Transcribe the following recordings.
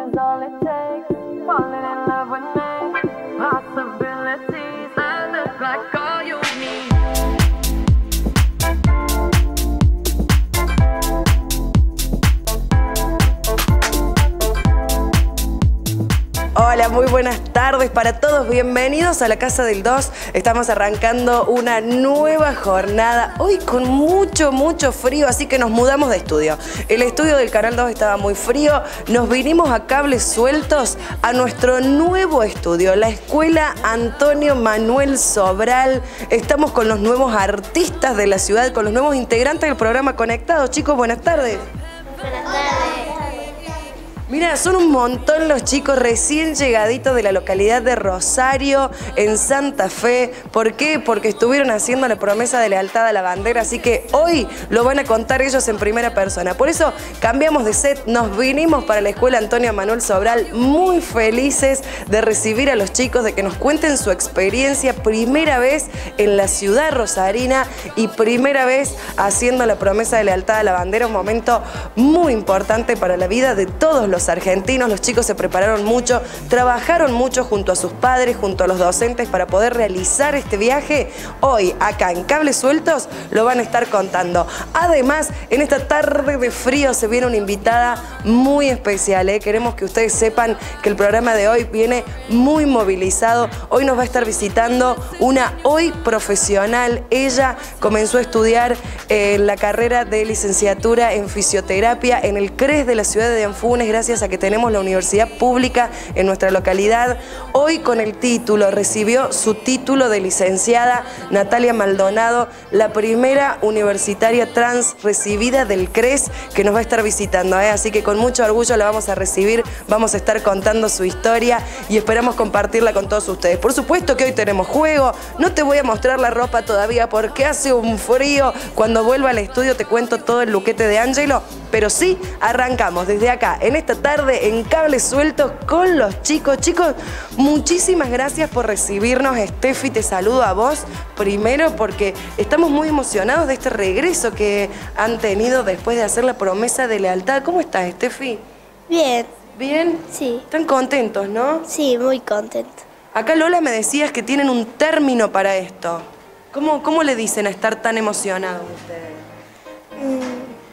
is all it takes. Falling in love with me. Possibilities, I look like all you need. Hola, muy buenas tardes para todos. Bienvenidos a la Casa del 2. Estamos arrancando una nueva jornada. Hoy con mucho frío, así que nos mudamos de estudio. El estudio del Canal 2 estaba muy frío. Nos vinimos a Cables Sueltos a nuestro nuevo estudio, la Escuela Antonio Manuel Sobral. Estamos con los nuevos artistas de la ciudad, con los nuevos integrantes del programa Conectados. Chicos, buenas tardes. Buenas tardes. Mira, son un montón los chicos recién llegaditos de la localidad de Rosario, en Santa Fe. ¿Por qué? Porque estuvieron haciendo la promesa de lealtad a la bandera, así que hoy lo van a contar ellos en primera persona. Por eso cambiamos de set, nos vinimos para la Escuela Antonio Manuel Sobral, muy felices de recibir a los chicos, de que nos cuenten su experiencia, primera vez en la ciudad rosarina y primera vez haciendo la promesa de lealtad a la bandera, un momento muy importante para la vida de todos los argentinos. Los chicos se prepararon mucho, trabajaron mucho junto a sus padres, junto a los docentes para poder realizar este viaje. Hoy, acá en Cables Sueltos, lo van a estar contando. Además, en esta tarde de frío se viene una invitada muy especial, ¿eh? Queremos que ustedes sepan que el programa de hoy viene muy movilizado. Hoy nos va a estar visitando una hoy profesional. Ella comenzó a estudiar la carrera de licenciatura en fisioterapia en el CRES de la ciudad de Anfunes, gracias a que tenemos la universidad pública en nuestra localidad. Hoy con el título, recibió su título de licenciada Natalia Maldonado, la primera universitaria trans recibida del CRES que nos va a estar visitando, ¿eh? Así que con mucho orgullo la vamos a recibir, vamos a estar contando su historia y esperamos compartirla con todos ustedes. Por supuesto que hoy tenemos juego, no te voy a mostrar la ropa todavía porque hace un frío. Cuando vuelva al estudio te cuento todo el luquete de Ángelo, pero sí arrancamos desde acá, en esta tarde en Cables Sueltos con los chicos. Chicos, muchísimas gracias por recibirnos. Steffi, te saludo a vos primero porque estamos muy emocionados de este regreso que han tenido después de hacer la promesa de lealtad. ¿Cómo estás, Steffi? Bien. ¿Bien? Sí. ¿Están contentos, no? Sí, muy contento. Acá Lola me decías que tienen un término para esto. ¿Cómo le dicen a estar tan emocionados ustedes?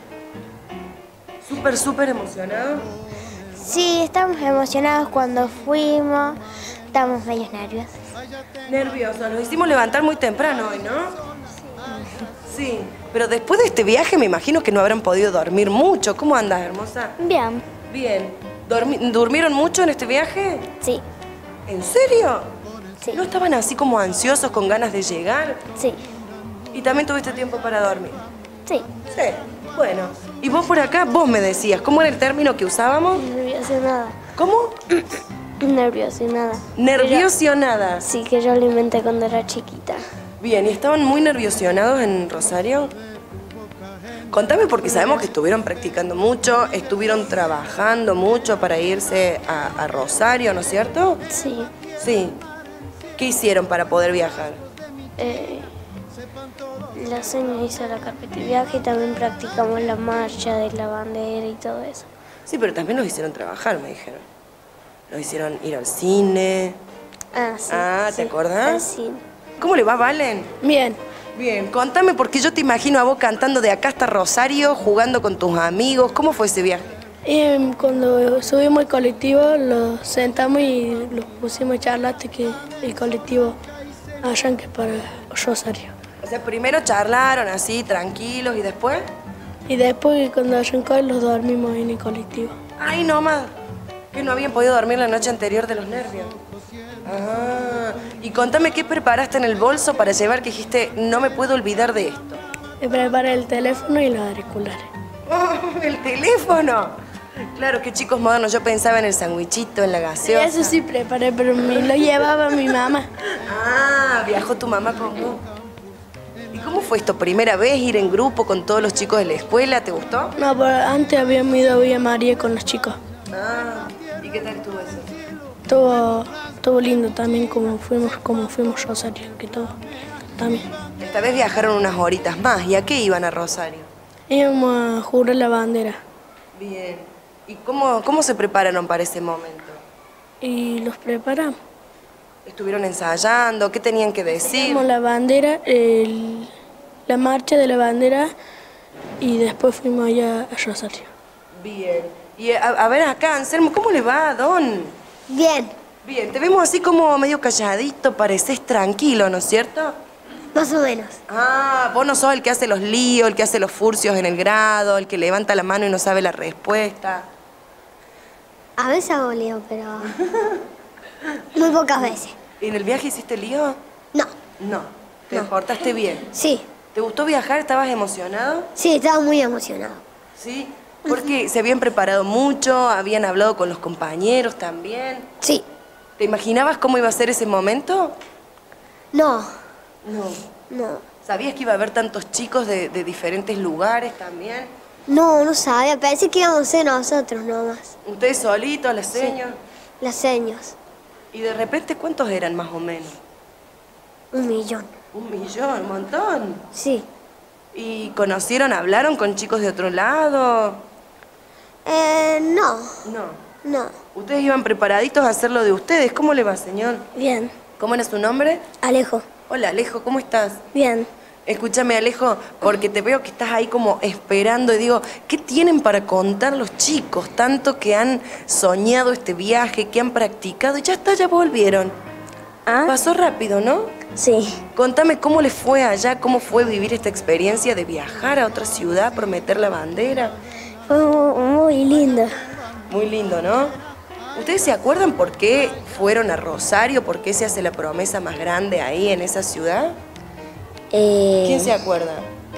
¿Súper emocionados? Sí, estamos emocionados cuando fuimos. Estamos medio nerviosos. Nerviosos. Nos hicimos levantar muy temprano hoy, ¿no? Sí. Pero después de este viaje me imagino que no habrán podido dormir mucho. ¿Cómo andas, hermosa? Bien. Bien. ¿Durmieron mucho en este viaje? Sí. ¿En serio? Sí. ¿No estaban así como ansiosos, con ganas de llegar? Sí. ¿Y también tuviste tiempo para dormir? Sí. Sí. Bueno. Y vos por acá, vos me decías, ¿cómo era el término que usábamos? Nerviosionada. ¿Cómo? Nerviosionada. Nerviosionada. Sí, que yo lo inventé cuando era chiquita. Bien, ¿y estaban muy nerviosionados en Rosario? Contame porque sabemos que estuvieron practicando mucho, estuvieron trabajando mucho para irse a Rosario, ¿no es cierto? Sí. Sí. ¿Qué hicieron para poder viajar? La señora hizo la carpeta de viaje y también practicamos la marcha de la bandera y todo eso. Sí, pero también los hicieron trabajar, me dijeron. Los hicieron ir al cine. Ah, sí. Ah, ¿te sí. acordás? Sí. ¿Cómo le va, Valen? Bien. Bien, contame porque yo te imagino a vos cantando de acá hasta Rosario, jugando con tus amigos. ¿Cómo fue ese viaje? Cuando subimos el colectivo, los sentamos y los pusimos a charlar hasta que el colectivo arranque para Rosario. O sea, primero charlaron así, tranquilos, ¿y después? Y después, cuando arrancó, los dormimos en el colectivo. Ay, no más. Que no habían podido dormir la noche anterior de los nervios. Ah, y contame qué preparaste en el bolso para llevar, que dijiste, no me puedo olvidar de esto. Me preparé el teléfono y los auriculares. Oh, el teléfono. Claro, qué chicos modernos. Yo pensaba en el sandwichito, en la gaseosa. Eso sí preparé, pero me lo llevaba mi mamá. Ah, viajó tu mamá con vos. ¿Y cómo fue esto? ¿Primera vez ir en grupo con todos los chicos de la escuela? ¿Te gustó? No, pero antes habíamos ido a Villa María con los chicos. Ah, ¿y qué tal estuvo eso? Estuvo lindo también como fuimos Rosario, que todo también. Esta vez viajaron unas horitas más. ¿Y a qué iban a Rosario? Íbamos a jurar la bandera. Bien. ¿Y cómo se prepararon para ese momento? Y los preparamos. ¿Estuvieron ensayando? ¿Qué tenían que decir? Hicimos la bandera, la marcha de la bandera y después fuimos allá a Rosario. Bien. Y a ver acá, Anselmo, ¿cómo le va, Don? Bien, Bien, te vemos así como medio calladito, pareces tranquilo, ¿no es cierto? más o menos. Ah, vos no sos el que hace los líos, el que hace los furcios en el grado, el que levanta la mano y no sabe la respuesta. A veces hago lío, pero muy pocas veces. ¿Y en el viaje hiciste lío? No, No. ¿Te portaste bien? sí, ¿Te gustó viajar? ¿Estabas emocionado? sí, estaba muy emocionado. ¿Sí? Porque se habían preparado mucho, habían hablado con los compañeros también. Sí, ¿Te imaginabas cómo iba a ser ese momento? no, No. no. ¿Sabías que iba a haber tantos chicos de diferentes lugares también? No sabía, pensé que íbamos a ser nosotros nomás. ¿Ustedes solitos, las señas? Las señas, Y de repente, ¿cuántos eran más o menos? 1.000.000. 1.000.000, un montón. Sí. ¿Y conocieron, hablaron con chicos de otro lado? No, No. no. Ustedes iban preparaditos a hacer lo de ustedes. ¿Cómo le va, señor? Bien. ¿Cómo era su nombre? Alejo. Hola, Alejo, ¿cómo estás? Bien. Escúchame, Alejo, porque te veo que estás ahí como esperando y digo, ¿qué tienen para contar los chicos? Tanto que han soñado este viaje, que han practicado y ya está, ya volvieron. ¿Ah? Pasó rápido, ¿no? Sí. Contame cómo les fue allá, cómo fue vivir esta experiencia de viajar a otra ciudad, prometer la bandera. Fue muy lindo. Muy lindo, ¿no? ¿Ustedes se acuerdan por qué fueron a Rosario? ¿Por qué se hace la promesa más grande ahí en esa ciudad? ¿Quién se acuerda?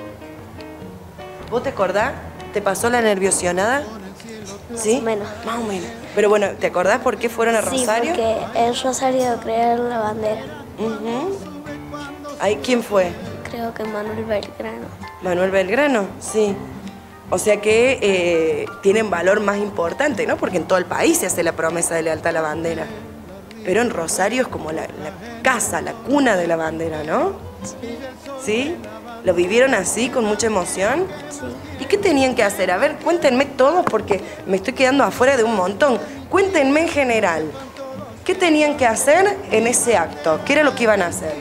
¿Vos te acordás? ¿Te pasó la nerviosionada? ¿Sí? Más o menos. Más o menos. Pero bueno, ¿te acordás por qué fueron a Rosario? Sí, porque en Rosario crearon la bandera. Ujú. ¿Ahí quién fue? Creo que Manuel Belgrano. Manuel Belgrano, sí. O sea que tienen valor más importante, ¿no? Porque en todo el país se hace la promesa de lealtad a la bandera. Pero en Rosario es como la casa, la cuna de la bandera, ¿no? Sí. ¿Sí? ¿Lo vivieron así, con mucha emoción? Sí. ¿Y qué tenían que hacer? A ver, cuéntenme todos porque me estoy quedando afuera de un montón. Cuéntenme en general. ¿Qué tenían que hacer en ese acto? ¿Qué era lo que iban a hacer?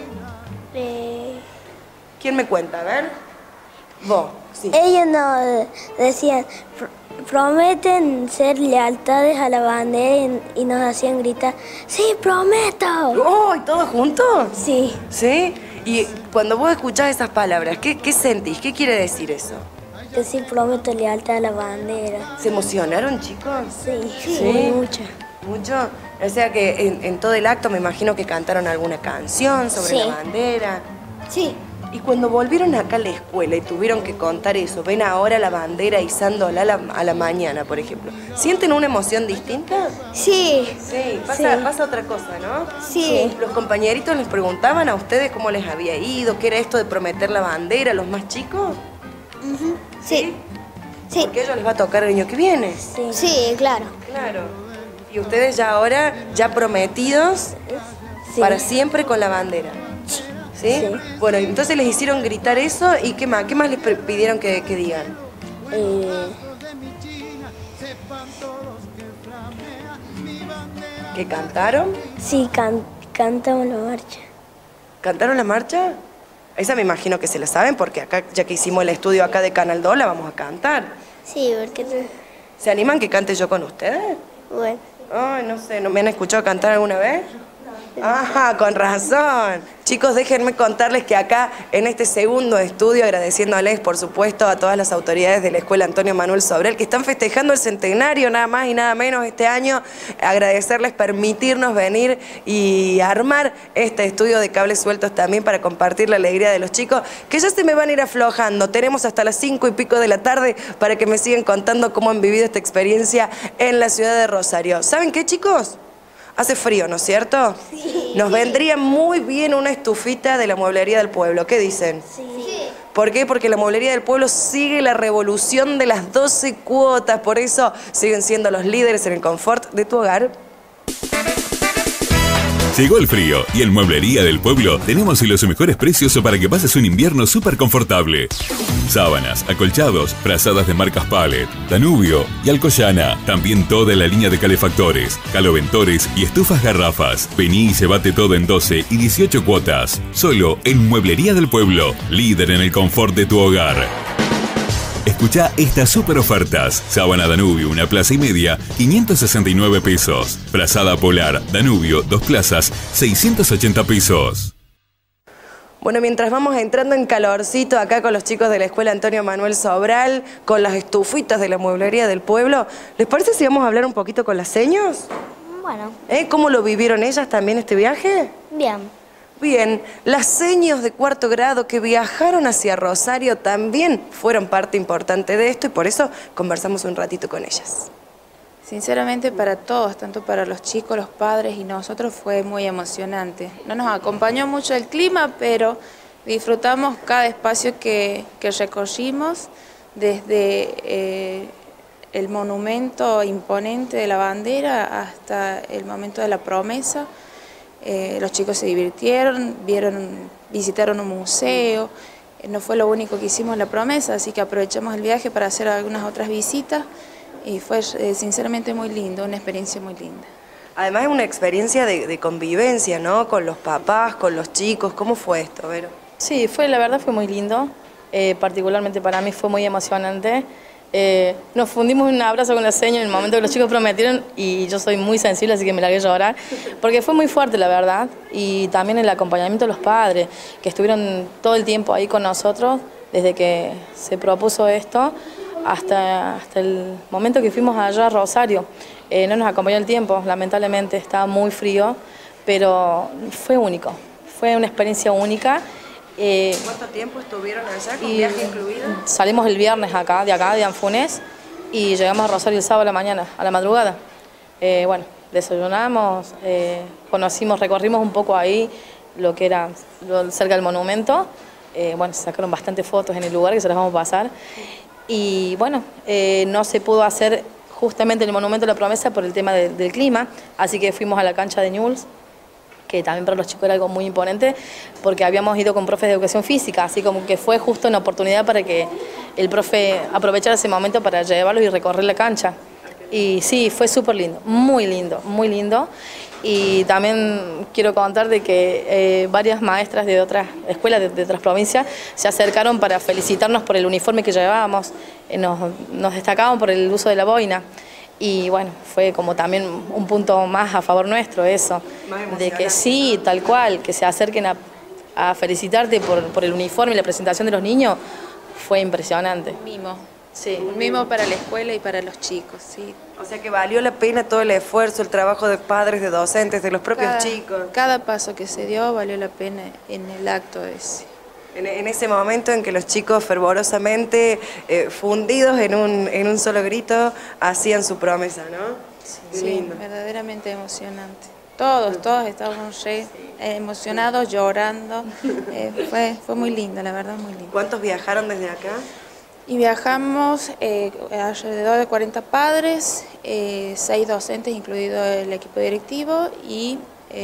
¿Quién me cuenta? A ver. Vos, sí. Ellos nos decían, prometen ser lealtades a la bandera y nos hacían gritar, ¡sí, prometo! ¡Oh! ¿Y todos juntos? Sí. ¿Sí? Y cuando vos escuchás esas palabras, ¿qué sentís? ¿Qué quiere decir eso? Yo sí prometo lealtad a la bandera. ¿Se emocionaron, chicos? Sí, ¿Sí? mucho. ¿Mucho? O sea que en todo el acto me imagino que cantaron alguna canción sobre Sí. la bandera. Sí. Y cuando volvieron acá a la escuela y tuvieron que contar eso, ven ahora la bandera izándola a la mañana, por ejemplo. ¿Sienten una emoción distinta? Sí. Sí, pasa otra cosa, ¿no? Sí. Los compañeritos les preguntaban a ustedes cómo les había ido, qué era esto de prometer la bandera, los más chicos. Sí. Sí. Porque a ellos les va a tocar el año que viene. Sí, claro. Claro. Y ustedes ya ahora, ya prometidos Sí. para siempre con la bandera. ¿Sí? Sí. Bueno, entonces les hicieron gritar eso y ¿qué más? ¿Qué más les pidieron que digan? ¿Que cantaron? Sí, cantamos la marcha. ¿Cantaron la marcha? Esa me imagino que se la saben porque acá, ya que hicimos el estudio acá de Canal 2, la vamos a cantar. Sí, porque... ¿Se animan que cante yo con ustedes? Bueno. Ay, no sé, ¿no me han escuchado cantar alguna vez? Ajá, con razón. Chicos, déjenme contarles que acá, en este segundo estudio, agradeciéndoles, por supuesto, a todas las autoridades de la Escuela Antonio Manuel Sobrel, que están festejando el centenario, nada más y nada menos, este año, agradecerles permitirnos venir y armar este estudio de cables sueltos también para compartir la alegría de los chicos, que ya se me van a ir aflojando. Tenemos hasta las 5 y pico de la tarde para que me sigan contando cómo han vivido esta experiencia en la ciudad de Rosario. ¿Saben qué, chicos? Hace frío, ¿no es cierto? Sí. Nos vendría muy bien una estufita de la mueblería del pueblo. ¿Qué dicen? Sí. ¿Por qué? Porque la mueblería del pueblo sigue la revolución de las 12 cuotas. Por eso siguen siendo los líderes en el confort de tu hogar. Llegó el frío y en Mueblería del Pueblo tenemos los mejores precios para que pases un invierno súper confortable. Sábanas, acolchados, frazadas de marcas Pallet, Danubio y Alcoyana. También toda la línea de calefactores, caloventores y estufas garrafas. Vení y llévate todo en 12 y 18 cuotas. Solo en Mueblería del Pueblo, líder en el confort de tu hogar. Escuchá estas super ofertas. Sábana Danubio, 1 plaza y media, 569 pesos. Frazada Polar, Danubio, 2 plazas, 680 pesos. Bueno, mientras vamos entrando en calorcito acá con los chicos de la Escuela Antonio Manuel Sobral, con las estufitas de la Mueblería del Pueblo, ¿les parece si vamos a hablar un poquito con las seños? Bueno, ¿Cómo lo vivieron ellas también este viaje? bien. Bien, las seños de 4º grado que viajaron hacia Rosario también fueron parte importante de esto y por eso conversamos un ratito con ellas. Sinceramente para todos, tanto para los chicos, los padres y nosotros fue muy emocionante. No nos acompañó mucho el clima, pero disfrutamos cada espacio que recorrimos, desde el monumento imponente de la bandera hasta el momento de la promesa. Los chicos se divirtieron, visitaron un museo. No fue lo único que hicimos en la promesa, así que aprovechamos el viaje para hacer algunas otras visitas y fue sinceramente muy lindo, una experiencia muy linda. Además es una experiencia de convivencia, ¿no? Con los papás, con los chicos. ¿Cómo fue esto, Vero? Sí, la verdad fue muy lindo, particularmente para mí fue muy emocionante. Nos fundimos en un abrazo con la señora en el momento que los chicos prometieron y yo soy muy sensible, así que me largué a llorar, porque fue muy fuerte la verdad, y también el acompañamiento de los padres, que estuvieron todo el tiempo ahí con nosotros, desde que se propuso esto hasta el momento que fuimos allá a Rosario. No nos acompañó el tiempo, lamentablemente, estaba muy frío, pero fue único, fue una experiencia única. ¿Cuánto tiempo estuvieron allá con viaje incluido? Salimos el viernes de Anfunes, y llegamos a Rosario el sábado a la mañana, a la madrugada. Bueno, desayunamos, recorrimos un poco ahí lo que era cerca del monumento. Bueno, se sacaron bastantes fotos en el lugar que se las vamos a pasar. Y bueno, no se pudo hacer justamente el monumento de la promesa por el tema del clima, así que fuimos a la cancha de Newell's, que también para los chicos era algo muy imponente, porque habíamos ido con profes de educación física, así como que fue justo una oportunidad para que el profe aprovechara ese momento para llevarlos y recorrer la cancha. Y sí, fue súper lindo, muy lindo, muy lindo. Y también quiero contar de que varias maestras de otras escuelas, de otras provincias, se acercaron para felicitarnos por el uniforme que llevábamos, nos destacaban por el uso de la boina. Y bueno, fue como también un punto más a favor nuestro eso, de que sí, tal cual, que se acerquen a felicitarte por el uniforme y la presentación de los niños, fue impresionante. Un mimo. Sí. Un mimo para la escuela y para los chicos, sí. O sea que valió la pena todo el esfuerzo, el trabajo de padres, de docentes, de los propios chicos. Cada paso que se dio valió la pena en el acto ese. En ese momento en que los chicos fervorosamente, fundidos en un solo grito, hacían su promesa, ¿no? Sí, verdaderamente emocionante. Todos estábamos emocionados, llorando. Fue muy lindo, la verdad, muy lindo. ¿Cuántos viajaron desde acá? Y viajamos alrededor de 40 padres, 6 docentes, incluido el equipo directivo, y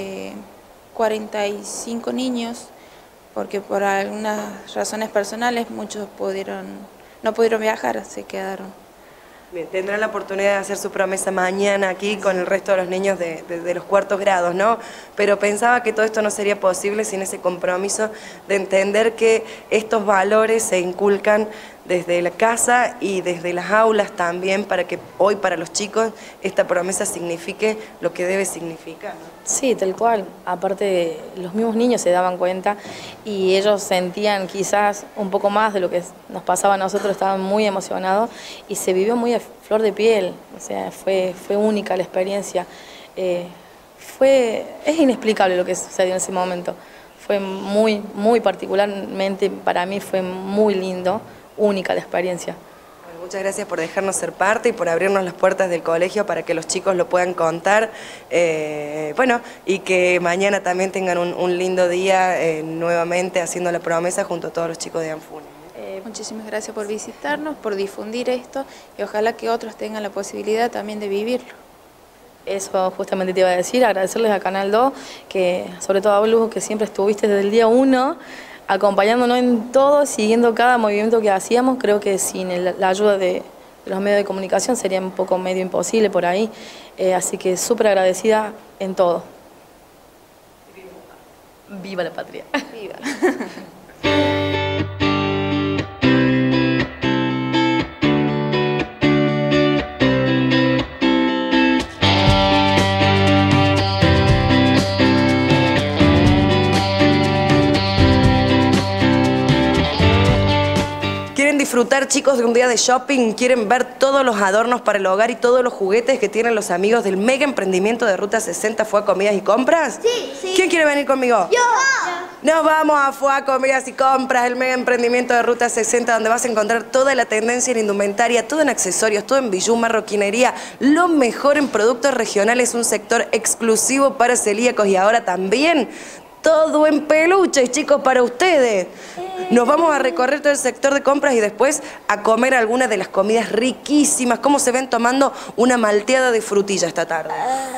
45 niños, porque por algunas razones personales muchos no pudieron viajar, se quedaron. Bien, tendrán la oportunidad de hacer su promesa mañana aquí con el resto de los niños de los 4º grados, ¿no? Pero pensaba que todo esto no sería posible sin ese compromiso de entender que estos valores se inculcan desde la casa y desde las aulas también, para que hoy para los chicos esta promesa signifique lo que debe significar, ¿no? Sí, tal cual. Aparte, los mismos niños se daban cuenta y ellos sentían quizás un poco más de lo que nos pasaba a nosotros, estaban muy emocionados y se vivió muy a flor de piel. O sea, fue única la experiencia. Es inexplicable lo que sucedió en ese momento. Fue muy particularmente para mí fue muy lindo, única la experiencia. Bueno, muchas gracias por dejarnos ser parte y por abrirnos las puertas del colegio para que los chicos lo puedan contar. Bueno, y que mañana también tengan un lindo día nuevamente haciendo la promesa junto a todos los chicos de Anfunes. Muchísimas gracias por visitarnos, por difundir esto y ojalá que otros tengan la posibilidad también de vivirlo. Eso justamente te iba a decir, agradecerles a Canal 2, que sobre todo a vos, que siempre estuviste desde el día 1, acompañándonos en todo, siguiendo cada movimiento que hacíamos. Creo que sin la ayuda de los medios de comunicación sería un poco medio imposible por ahí. Así que súper agradecida en todo. ¡Viva la patria! ¡Viva! Disfrutar, chicos, de un día de shopping, quieren ver todos los adornos para el hogar y todos los juguetes que tienen los amigos del mega emprendimiento de Ruta 60 Fua Comidas y Compras. Sí. ¿Quién quiere venir conmigo? Yo. Nos vamos a Fua Comidas y Compras, el mega emprendimiento de Ruta 60, donde vas a encontrar toda la tendencia en indumentaria, todo en accesorios, todo en bijú, marroquinería, lo mejor en productos regionales, un sector exclusivo para celíacos y ahora también todo en peluches, chicos, para ustedes. Nos vamos a recorrer todo el sector de compras y después a comer algunas de las comidas riquísimas. ¿Cómo se ven tomando una malteada de frutilla esta tarde?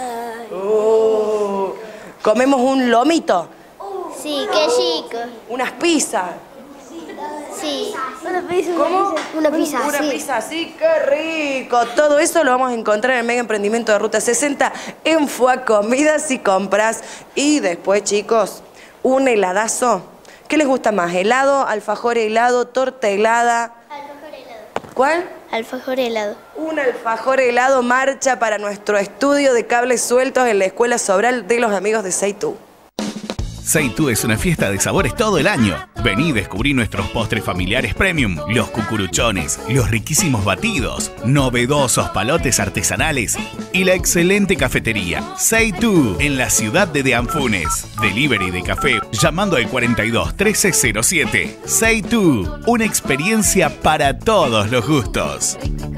¿Comemos un lomito? Sí, qué chico. ¿Unas pizzas? Sí. Una pizza. ¿Cómo? Una pizza, Una sí. pizza, sí, qué rico. Todo eso lo vamos a encontrar en el mega emprendimiento de Ruta 60 en Fua Comidas y Compras. Y después, chicos, un heladazo. ¿Qué les gusta más? ¿Helado, alfajor helado, torta helada? Alfajor helado. ¿Cuál? Alfajor helado. Un alfajor helado marcha para nuestro estudio de cables sueltos en la Escuela Sobral de los amigos de Seitu. Seitu es una fiesta de sabores todo el año. Vení y descubrí nuestros postres familiares premium, los cucuruchones, los riquísimos batidos, novedosos palotes artesanales y la excelente cafetería. Seitu, en la ciudad de Deanfunes. Delivery de café llamando al 42 1307. Seitu, una experiencia para todos los gustos.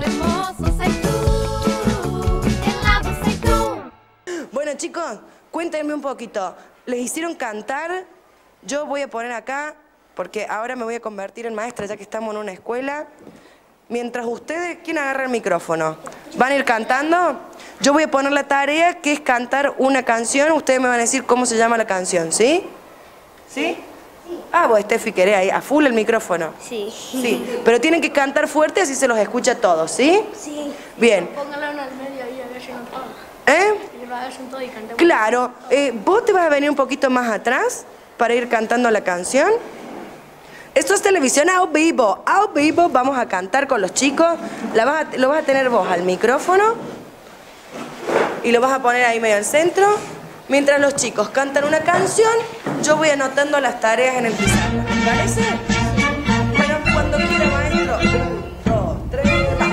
Bueno, chicos, cuéntenme un poquito. ¿Les hicieron cantar? Yo voy a poner acá, porque ahora me voy a convertir en maestra, ya que estamos en una escuela. Mientras ustedes, ¿quién agarra el micrófono? ¿Van a ir cantando? Yo voy a poner la tarea, que es cantar una canción. Ustedes me van a decir cómo se llama la canción, ¿sí? ¿Sí? Ah, vos, Steffi, querés ahí, a full el micrófono. Sí. Sí, pero tienen que cantar fuerte, así se los escucha a todos, ¿sí? Sí. Bien. Póngala en el medio y agarren todo. ¿Eh? Y lo agarren todo y cantemos. Claro. ¿Vos te vas a venir un poquito más atrás para ir cantando la canción? Esto es televisión a vivo. A vivo vamos a cantar con los chicos. Lo vas a tener vos al micrófono y lo vas a poner ahí medio al centro. Mientras los chicos cantan una canción, yo voy anotando las tareas en el pizarrón. ¿Te parece? Bueno, cuando quiera, maestro. 1, 2, 3, va.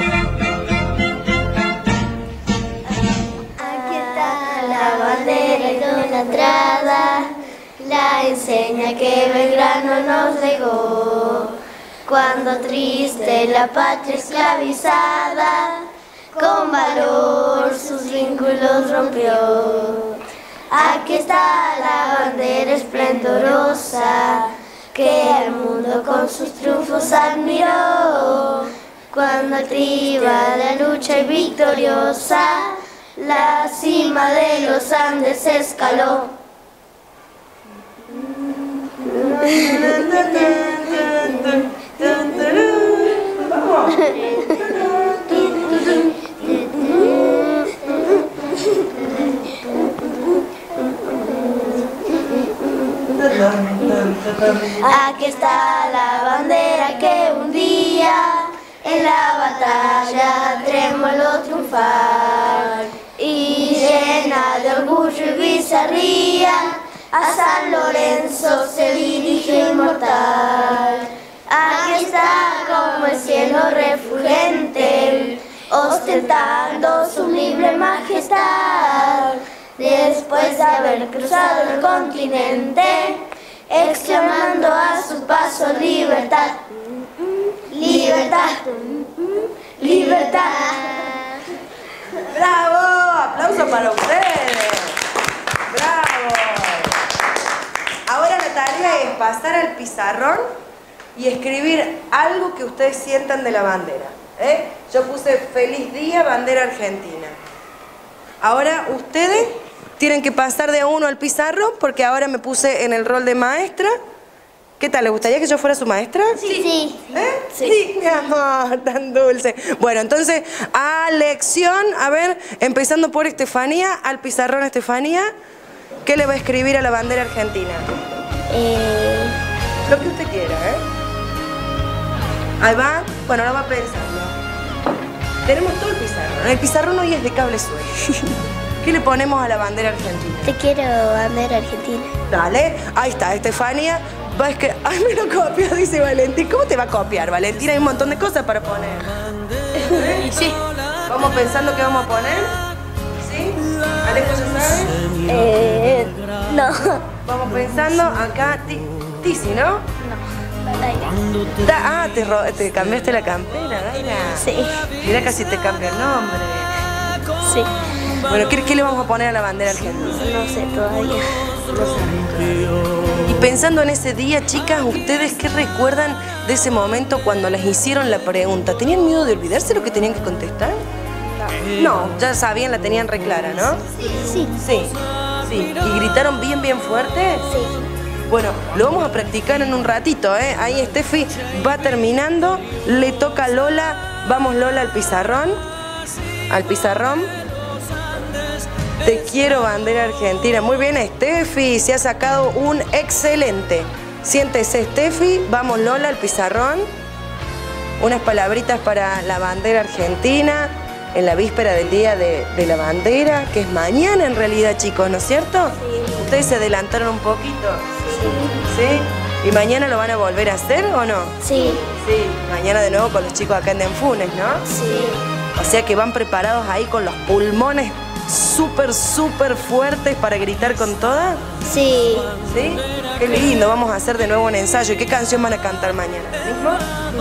Aquí está la bandera idolatrada, la enseña que Belgrano nos legó. Cuando triste la patria esclavizada, con valor sus vínculos rompió. Aquí está la bandera esplendorosa, que el mundo con sus triunfos admiró. Cuando activa la lucha y victoriosa, la cima de los Andes escaló. Aquí está la bandera que un día en la batalla trémolo triunfar, y llena de orgullo y bizarría a San Lorenzo se dirige inmortal. Aquí está como el cielo refulgente, ostentando su libre majestad, después de haber cruzado el continente, exclamando a su paso libertad, libertad, libertad. ¡Bravo! ¡Aplauso para ustedes! ¡Bravo! Ahora la tarea es pasar al pizarrón y escribir algo que ustedes sientan de la bandera. Yo puse feliz día, bandera argentina. Ahora ustedes tienen que pasar de a uno al pizarrón porque ahora me puse en el rol de maestra. ¿Qué tal? ¿Le gustaría que yo fuera su maestra? Sí. ¿Eh? Sí, mi amor, tan dulce. Bueno, entonces, a lección, a ver, empezando por Estefanía, al pizarrón Estefanía, ¿qué le va a escribir a la bandera argentina? Lo que usted quiera, ¿eh? Ahí va, bueno, ahora va pensando. Tenemos todo el pizarrón. El pizarrón hoy es de cable suelto. ¿Qué le ponemos a la bandera argentina? Te quiero bandera argentina. Dale, ahí está, Estefanía. Va, es que, ay, me lo copia, dice Valentín. ¿Cómo te va a copiar, Valentín? Hay un montón de cosas para poner. Sí. ¿Vamos pensando qué vamos a poner? ¿Sí? ¿Alejo ya sabe? No. Vamos pensando acá, Tizi, ¿no? Te cambiaste la campera, Daira. Sí. Mira, casi te cambia el nombre. Sí. Bueno, ¿qué le vamos a poner a la bandera argentina? No sé todavía. Y pensando en ese día, chicas, ¿ustedes qué recuerdan de ese momento cuando les hicieron la pregunta? ¿Tenían miedo de olvidarse lo que tenían que contestar? No, ya sabían, la tenían re clara, ¿no? Sí. Sí. ¿Y gritaron bien fuerte? Sí. Bueno, lo vamos a practicar en un ratito, ¿eh? Ahí Steffi va terminando, le toca a Lola. Vamos, Lola, al pizarrón. Al pizarrón. Te quiero, bandera argentina. Muy bien, Steffi, se ha sacado un excelente. Siéntese, Steffi. Vamos, Lola, al pizarrón. Unas palabritas para la bandera argentina en la víspera del Día de la Bandera, que es mañana en realidad, chicos, ¿no es cierto? Sí. Ustedes se adelantaron un poquito. ¿Sí? ¿Y mañana lo van a volver a hacer o no? Sí. Sí, mañana de nuevo con los chicos acá en Denfunes, ¿no? Sí. O sea que van preparados ahí con los pulmones súper fuertes para gritar con toda. Sí. ¿Sí? Qué lindo, vamos a hacer de nuevo un ensayo. ¿Y qué canción van a cantar mañana? ¿Mismo?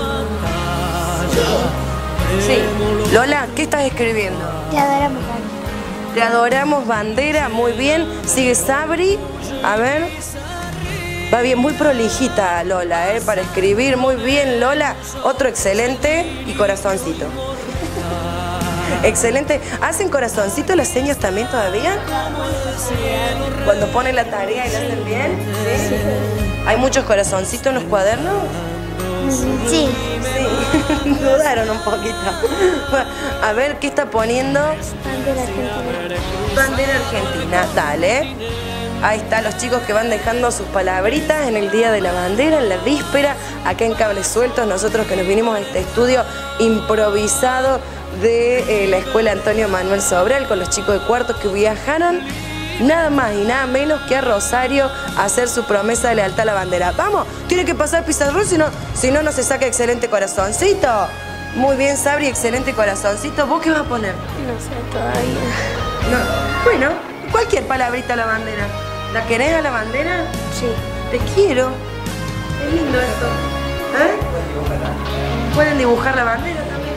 Sí. Lola, ¿qué estás escribiendo? Te adoramos. Te adoramos, bandera, muy bien. Sigue Sabri, a ver. Va bien, muy prolijita Lola, para escribir, muy bien Lola. Otro excelente y corazoncito. Excelente. ¿Hacen corazoncito las señas también todavía? Cuando ponen la tarea y la hacen bien. ¿Sí? ¿Hay muchos corazoncitos en los cuadernos? Sí. Sí. Dudaron un poquito. A ver, ¿qué está poniendo? Bandera argentina. Bandera argentina, dale. Ahí están los chicos que van dejando sus palabritas en el Día de la Bandera, en la víspera, acá en Cables Sueltos, nosotros que nos vinimos a este estudio improvisado de la Escuela Antonio Manuel Sobral con los chicos de cuartos que viajaron nada más y nada menos que a Rosario a hacer su promesa de lealtad a la bandera. Vamos, tiene que pasar pizarrón, si no se saca excelente corazoncito. Muy bien, Sabri, excelente corazoncito. ¿Vos qué vas a poner? No sé todavía. No. Bueno, cualquier palabrita a la bandera. ¿La querés a la bandera? Sí. Te quiero. Es lindo esto. ¿Eh? ¿Pueden dibujar la bandera también?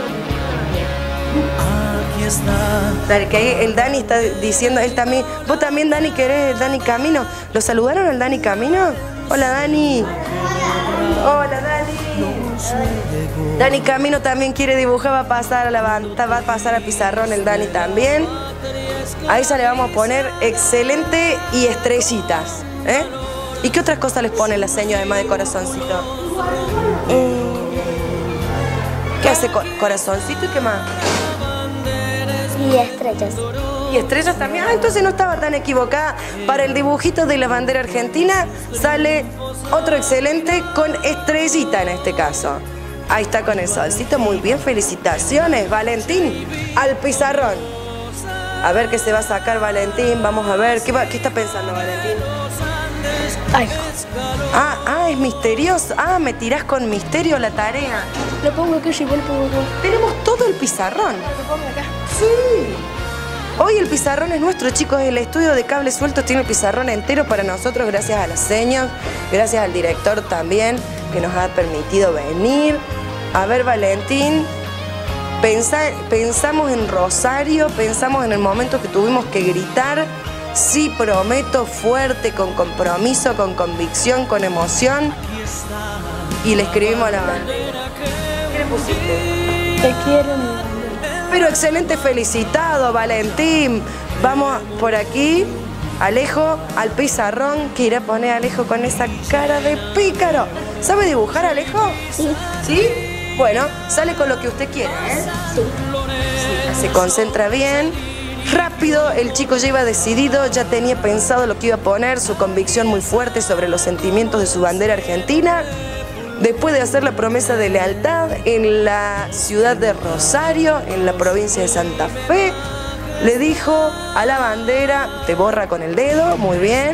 Aquí está. Dale, que ahí el Dani está diciendo, él también. ¿Vos también, Dani, querés el Dani Camino? ¿Lo saludaron al Dani Camino? Hola, Dani. Hola, Dani. Dani Camino también quiere dibujar, va a pasar a va a pasar a pizarrón el Dani también. A ella le vamos a poner excelente y estrellitas. ¿Y qué otras cosas les pone la señora además de corazoncito? ¿Qué hace corazoncito y qué más? Y estrellas. Y estrellas también. Ah, entonces no estaba tan equivocada. Para el dibujito de la bandera argentina sale otro excelente con estrellita en este caso. Ahí está con el solcito. Muy bien, felicitaciones, Valentín. Al pizarrón. A ver qué se va a sacar Valentín. Vamos a ver. ¿Qué está pensando Valentín? Algo. Es misterioso. Me tirás con misterio la tarea. Lo pongo acá, yo igual pongo acá. Tenemos todo el pizarrón. Lo pongo acá. Sí. Hoy el pizarrón es nuestro, chicos. El estudio de Cables Sueltos tiene el pizarrón entero para nosotros, gracias a las señas, gracias al director también, que nos ha permitido venir. A ver, Valentín, pensamos en Rosario, pensamos en el momento que tuvimos que gritar, sí, prometo, fuerte, con compromiso, con convicción, con emoción. Y le escribimos a la bandera. ¿Qué le pusiste? Te quiero, mi bandera. pero excelente, felicitado, Valentín. Vamos por aquí, Alejo, al pizarrón, que irá a poner Alejo con esa cara de pícaro. ¿Sabe dibujar, Alejo? Sí. ¿Sí? Bueno, sale con lo que usted quiere, ¿eh? Sí. Se concentra bien. Rápido, el chico ya iba decidido, ya tenía pensado lo que iba a poner, su convicción muy fuerte sobre los sentimientos de su bandera argentina. Después de hacer la promesa de lealtad en la ciudad de Rosario, en la provincia de Santa Fe, le dijo a la bandera, te borra con el dedo, muy bien.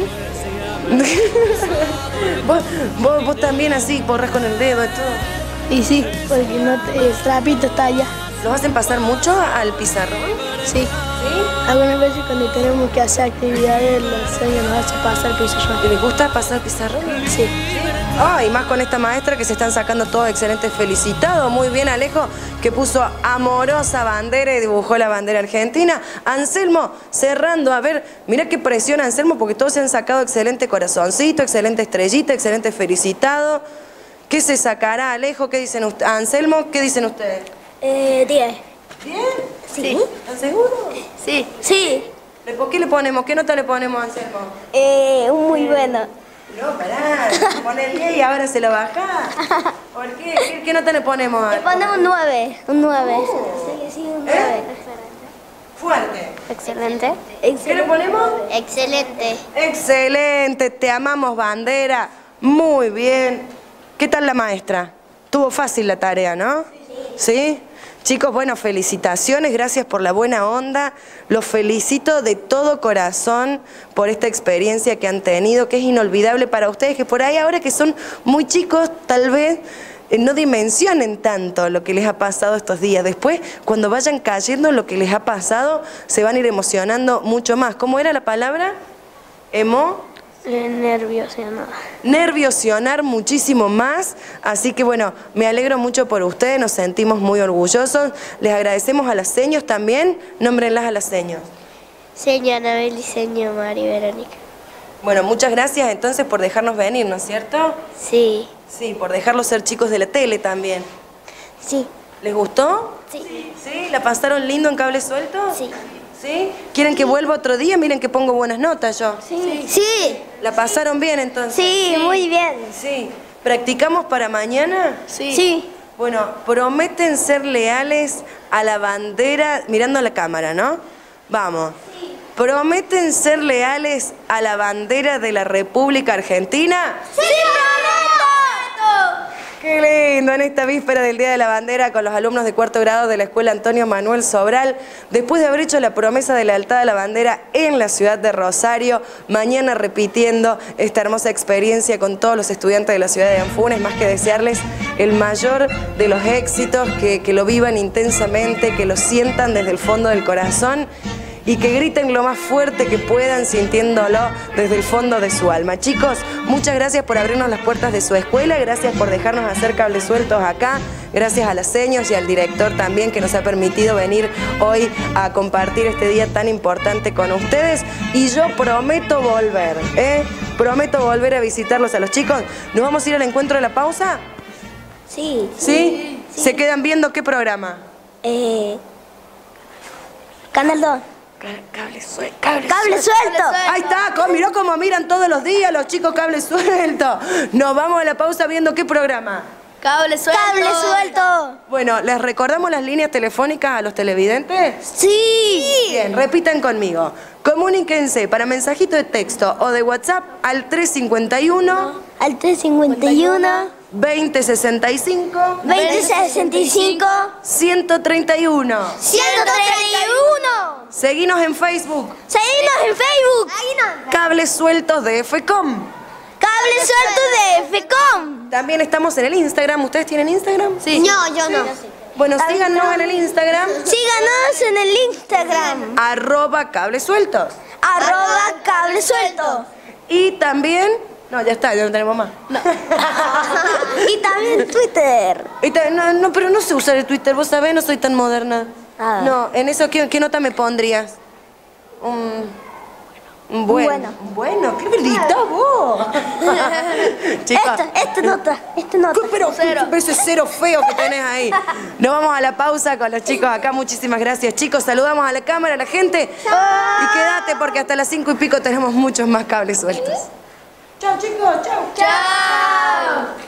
vos también así, borras con el dedo y todo. Y sí, porque el trapito está allá. ¿Los hacen pasar mucho al pizarrón? Sí. Algunas veces cuando tenemos que hacer actividades, los señores nos hacen pasar el pizarrón. ¿Y les gusta pasar pizarrón? Sí. Y más con esta maestra que se están sacando todos excelentes, felicitados. Muy bien, Alejo, que puso amorosa bandera y dibujó la bandera argentina. Anselmo, cerrando, a ver, mira qué presión, Anselmo, porque todos se han sacado excelente corazoncito, excelente estrellita, excelente felicitado. ¿Qué se sacará, Alejo? ¿Qué dicen ustedes? Anselmo, ¿qué dicen ustedes? 10. ¿10? Sí. ¿Están seguros? Sí. Sí. ¿Por qué le ponemos? ¿Qué nota le ponemos, Anselmo? Muy bueno. No, pará, pone el 10 y ahora se lo baja. ¿Por qué? ¿Qué nota le ponemos? Le ponemos un 9. Un 9. Sí, un 9. Fuerte. Excelente. ¿Qué le ponemos? Excelente. Excelente, te amamos, bandera. Muy bien. ¿Qué tal la maestra? Tuvo fácil la tarea, ¿no? ¿Sí? Chicos, bueno, felicitaciones, gracias por la buena onda. Los felicito de todo corazón por esta experiencia que han tenido, que es inolvidable para ustedes, que por ahí ahora que son muy chicos, tal vez no dimensionen tanto lo que les ha pasado estos días. Después, cuando vayan cayendo en lo que les ha pasado, se van a ir emocionando mucho más. ¿Cómo era la palabra? Nerviosionar muchísimo más, así que bueno, me alegro mucho por ustedes, nos sentimos muy orgullosos, les agradecemos a las seños también, nómbrenlas a las seños. Señor Anabel y señor Mari Verónica. Bueno, muchas gracias entonces por dejarnos venir, ¿no es cierto? Sí. Sí, por dejarlos ser chicos de la tele también. Sí. ¿Les gustó? Sí. ¿Sí? ¿La pasaron lindo en Cable Suelto? Sí. ¿Sí? ¿Quieren que vuelva otro día? Miren que pongo buenas notas yo. Sí. Sí. ¿La pasaron bien entonces? Sí, muy bien. Sí. ¿Practicamos para mañana? Sí. Sí. Bueno, prometen ser leales a la bandera, mirando a la cámara, ¿no? Vamos. Sí. ¿Prometen ser leales a la bandera de la República Argentina? ¡Sí, prometo! ¡Qué lindo! En esta víspera del Día de la Bandera con los alumnos de 4º grado de la Escuela Antonio Manuel Sobral, después de haber hecho la promesa de lealtad a la bandera en la ciudad de Rosario, mañana repitiendo esta hermosa experiencia con todos los estudiantes de la ciudad de Anfunes, más que desearles el mayor de los éxitos, que lo vivan intensamente, que lo sientan desde el fondo del corazón y que griten lo más fuerte que puedan, sintiéndolo desde el fondo de su alma. Chicos, muchas gracias por abrirnos las puertas de su escuela, gracias por dejarnos hacer Cables Sueltos acá, gracias a las seños y al director también que nos ha permitido venir hoy a compartir este día tan importante con ustedes. Y yo prometo volver, prometo volver a visitarlos a los chicos. ¿Nos vamos a ir al encuentro de la pausa? Sí. ¿Sí? Sí. ¿Se quedan viendo qué programa? Canal 2. Cable suelto. Ahí está, miró cómo miran todos los días los chicos Cable Suelto. Nos vamos a la pausa viendo qué programa. Cable Suelto. Cable Suelto. Bueno, ¿les recordamos las líneas telefónicas a los televidentes? Sí. Bien, repitan conmigo. Comuníquense para mensajito de texto o de WhatsApp al 351. Al 351. 2065. 2065. 131. 131. Seguinos en Facebook. Seguinos en Facebook. Cables Sueltos de FECOM. Cables Sueltos de FECOM. También estamos en el Instagram. ¿Ustedes tienen Instagram? Sí. No, yo no. Bueno, síganos en el Instagram. Síganos en el Instagram. @Cables Sueltos. @Cables Sueltos. Y también... No, ya está, ya no tenemos más. No. Y también Twitter. No, pero no sé usar el Twitter, vos sabés, no soy tan moderna. No, en eso, ¿qué nota me pondrías? Bueno, ¿qué gritás vos? Chicos, Esta nota. pero ese cero feo que tenés ahí. Nos vamos a la pausa con los chicos acá. Muchísimas gracias, chicos. Saludamos a la cámara, a la gente. ¡Chao! Y quédate porque hasta las 5 y pico tenemos muchos más cables sueltos. Chao, chicos. Chao. Chao.